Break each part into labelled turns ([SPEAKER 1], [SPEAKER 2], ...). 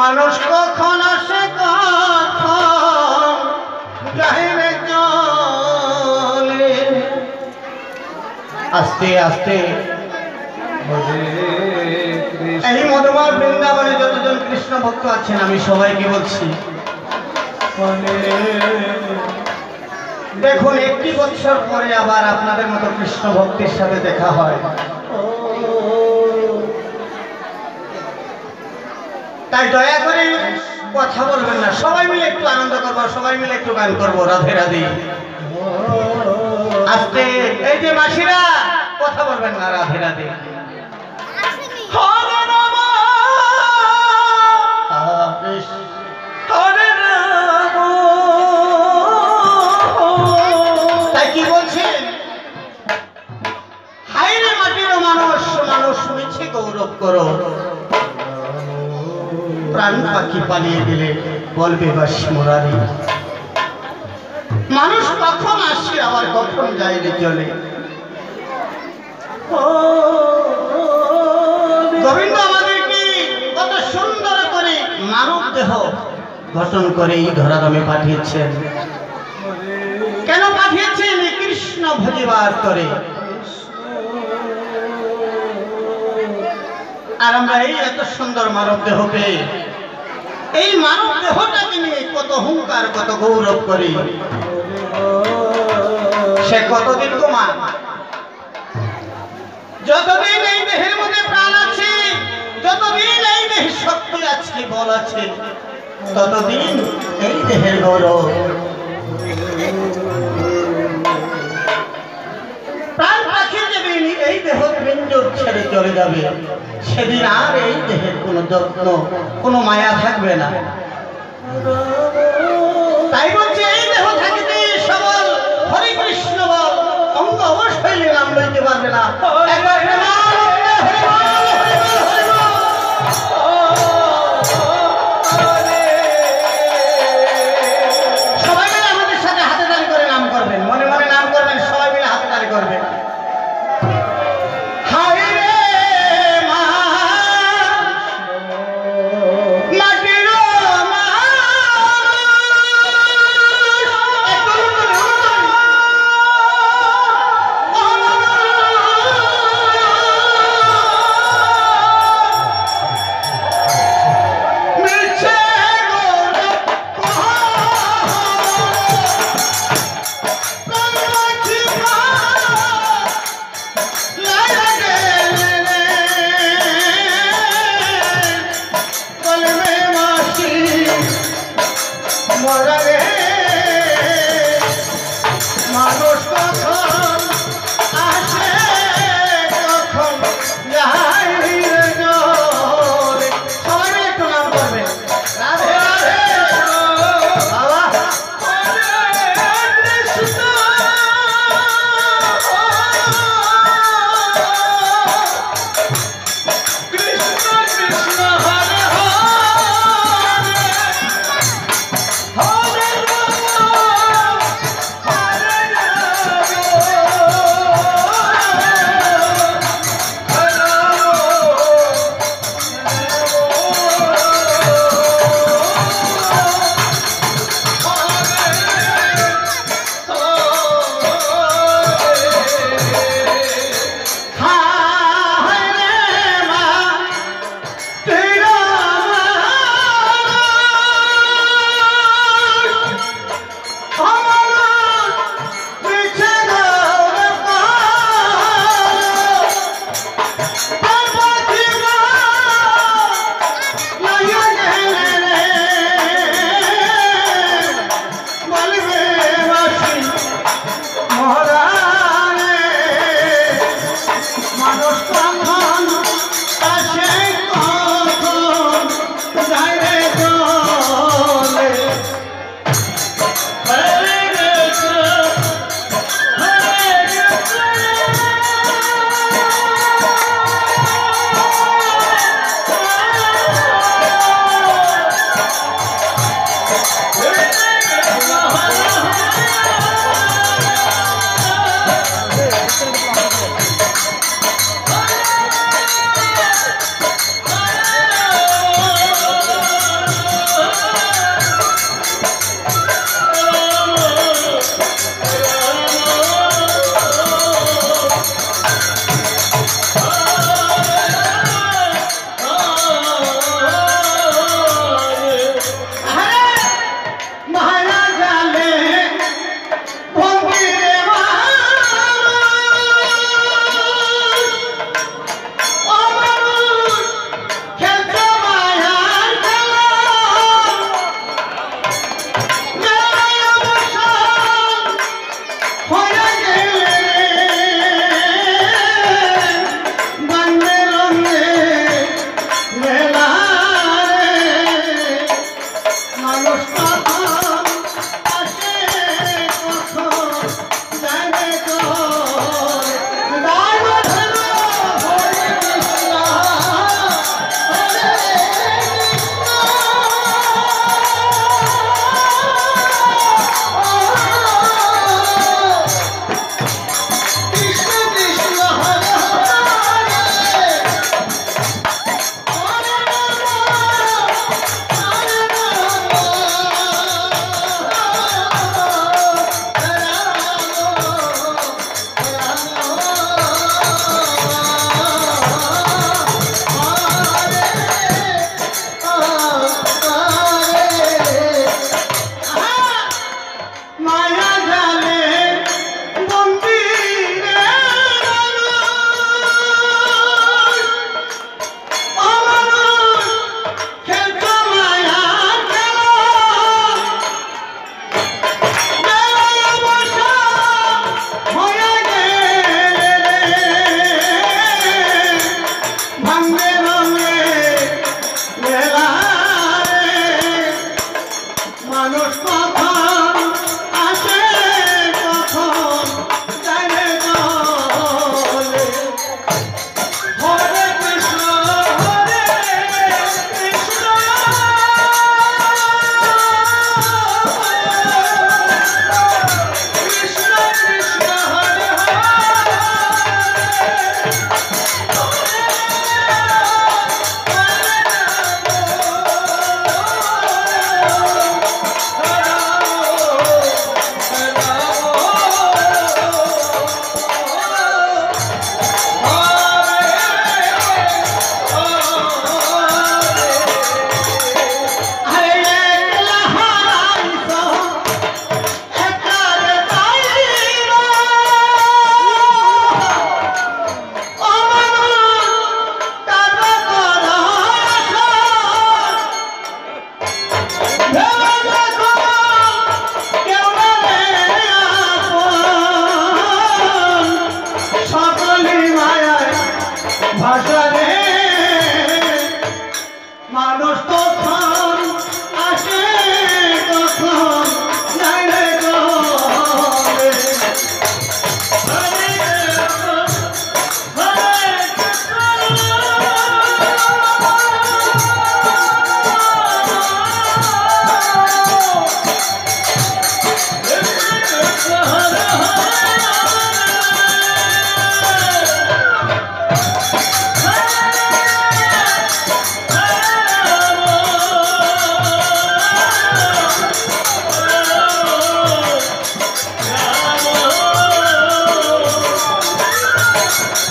[SPEAKER 1] মানুষ কখন আসে কখন যাইবে চলে। আস্তে আস্তে এই মধুময় বৃন্দাবনে যতজন কৃষ্ণ ভক্ত আছেন আমি সবাইকে বলছি, দেখুন একটি বছর পরে আবার আপনাদের মতো কৃষ্ণ ভক্তির সাথে দেখা হয়। তাই দয়া করে কথা বলবেন না, সবাই মিলে একটু আনন্দ করবো, সবাই মিলে একটু গান করবো। রাধে রাধে। আস্তে, এই যে মাসিরা কথা বলবেন না। রাধে রাধে। হরে রাম হরে রাম। তাই কি বলছেন? হায়রে মাটির মানুষ, মানুষ মিছে গৌরব করো, প্রাণ পাখি পালিয়ে গেলে বলবে বাসি মুরারি। মানুষ কখন আসে আবার কখন যায় রে চলে। গোবিন্দ আমাদেরকে কত সুন্দর করে মানব দেহ গঠন করে এই ধরাধামে পাঠিয়েছেন। কেন পাঠিয়েছেন? কৃষ্ণ ভজিবার করে। আর আমরা এই এত সুন্দর মানব দেহ পেয়ে এই মানব দেহটাকে নিয়ে কত হুঙ্কার, কত গৌরব করি। সে কতদিন তোমার, যতদিন এই দেহের মধ্যে প্রাণ আছে, যতদিন এই দেহের শক্তি আছে, বল আছে, ততদিন এই দেহের গৌরব। প্রাণ পাখি যেদিন এই দেহ পিঞ্জর ছেড়ে চলে যাবে, সেদিন আর এই দেহের কোনো যত্ন, কোনো মায়া থাকবে না। তাই বলছে এই দেহ থাকিতে সবল হরে কৃষ্ণ বল, অঙ্গ অবশ্যই নাম লইতে পারবে না। সবাই মিলে আমাদের সাথে হাতে তালি করে নাম করবেন, মনে মনে নাম করবেন, সবাই মিলে হাতে তালি করবেন।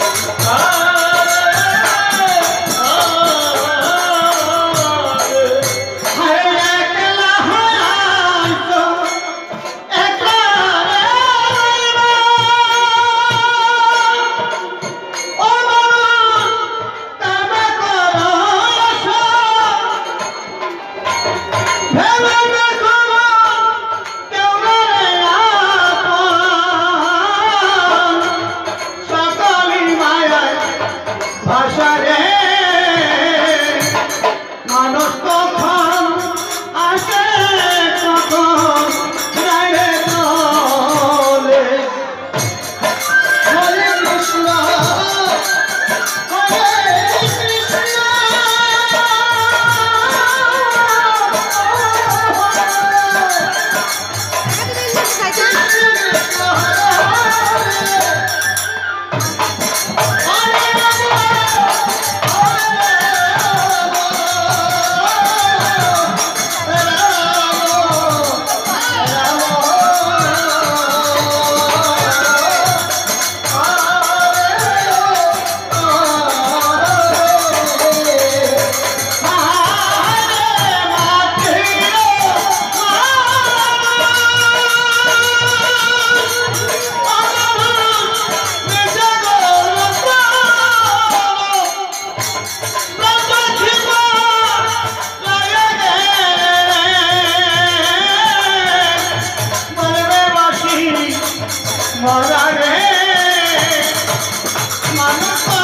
[SPEAKER 1] মরা রে মানুষ